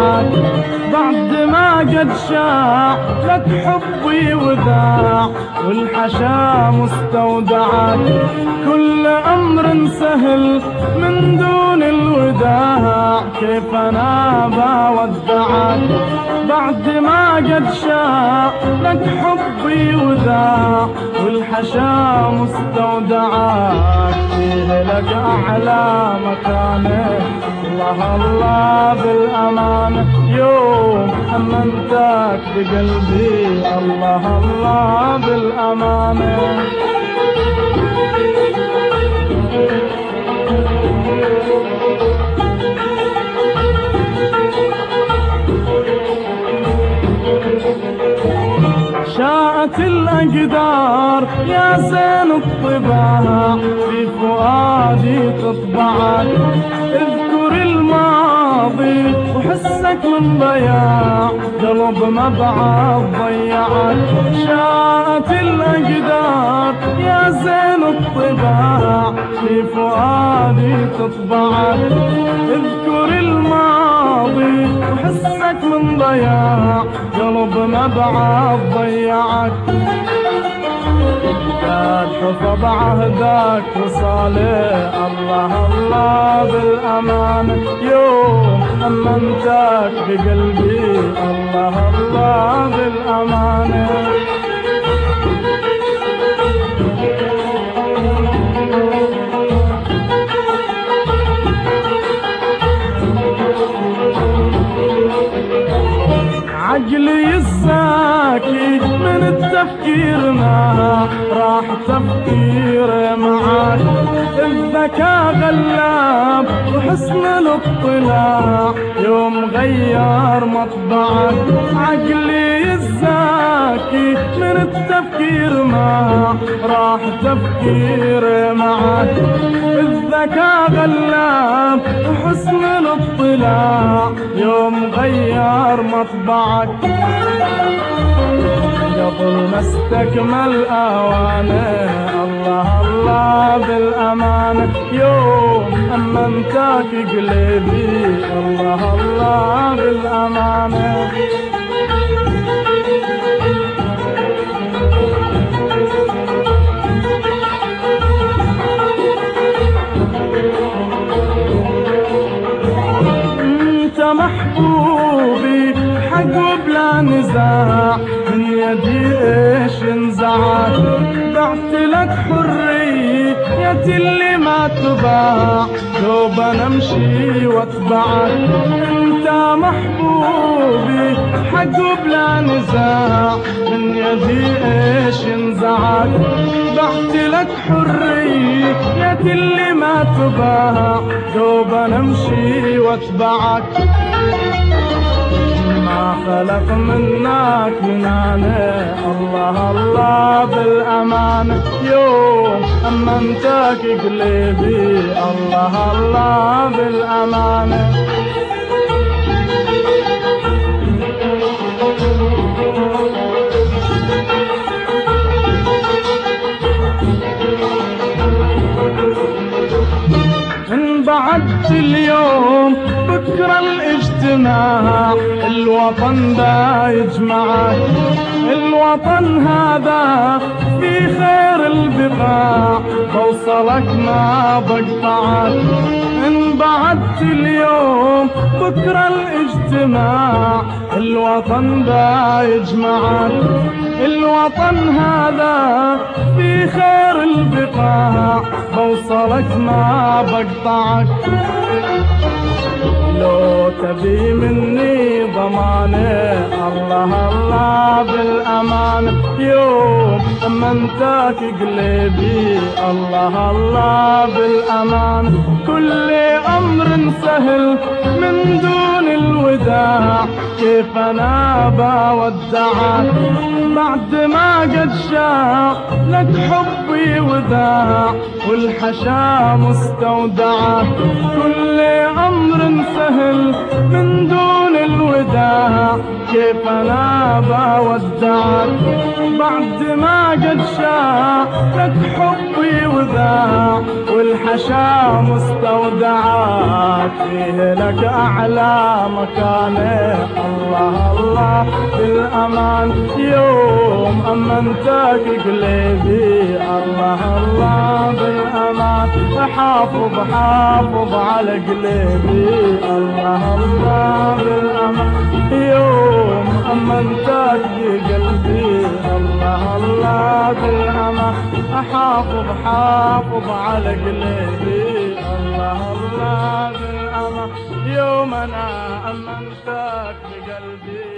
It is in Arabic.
ودعك بعد ما قد شاع لك حبي وذاع والحشا مستودعك كل أمر سهل من دون الوداع كيف أنا بودعك بعد ما قد شاع لك حبي وذاع والحشا مستودعك فيه لك أعلى مكانه الله الله بالأمانة يوم أمنتك بقلبي الله الله بالأمانة شاءت الأقدار يا زين الطباع في فؤادي تطبعك اذكر الماضي وحسك من ضياع قلب ما بعد ضيعك شاءت الأقدار يا زين الطباع في فؤادي تطبعك اذكر الماضي وحسك من ضياع قلب ما بعد ضيعك كاد حفظ عهدك وصالح الله الله بالأمانة يوم أمنتك بقلبي الله الله بالأمانة عقلي الساكي من التفكير ما راح تفكير معاك الذكاء غلاب وحسن الاطلاع يوم غير مطبعك عقلي الزاكي من التفكير ما راح تفكير معاك الذكاء غلاب وحسن الاطلاع يوم غير مطبعك قبل ما استكمل اوانه الله الله بالامانه يوم امنتك قلبي الله الله بالامانه انت محبوبي حق بلا نزاع من يدي ايش انزعك بعت لك حريتي اللي ما تباع دوب انا امشي واتبعك انت محبوبي حق بلا نزاع من يدي ايش انزعك بعت لك حريتي اللي ما تباع دوب انا امشي واتبعك ما خلق منك منانه الله الله بالأمانة يوم أمنتك قلبي الله الله بالأمانة إن بعدت اليوم بكرة الاجتماع الوطن دا يجمعك الوطن هذا في خير البقاع بوصلك ما بقطعك إن بعدت اليوم بكرة الاجتماع الوطن دا يجمعك الوطن هذا في خير البقاع بوصلك ما بقطعك لو تبي مني ضمانه الله الله بالأمانة يوم أمنتك قلبي الله الله بالأمانة كل أمر سهل من دون الوداع كيف أنا بودعك بعد ما قد شاع لك حبي وذاع والحشا مستودعك كل أمر سهل من دون الوداع وداع كيف انا بودعك بعد ما قد شاءت حبي وذاع والحشا مستودعات فيه لك اعلى مكانه. الله الله بالامان يوم امنتك قلبي. الله الله بالامان حافظ حافظ على قلبي. الله الله بالامان يوم امنتك بقلبي. الله الله بالامان حافظ حافظ على قلبي. الله الله بالامان يوم انا امنتك بقلبي.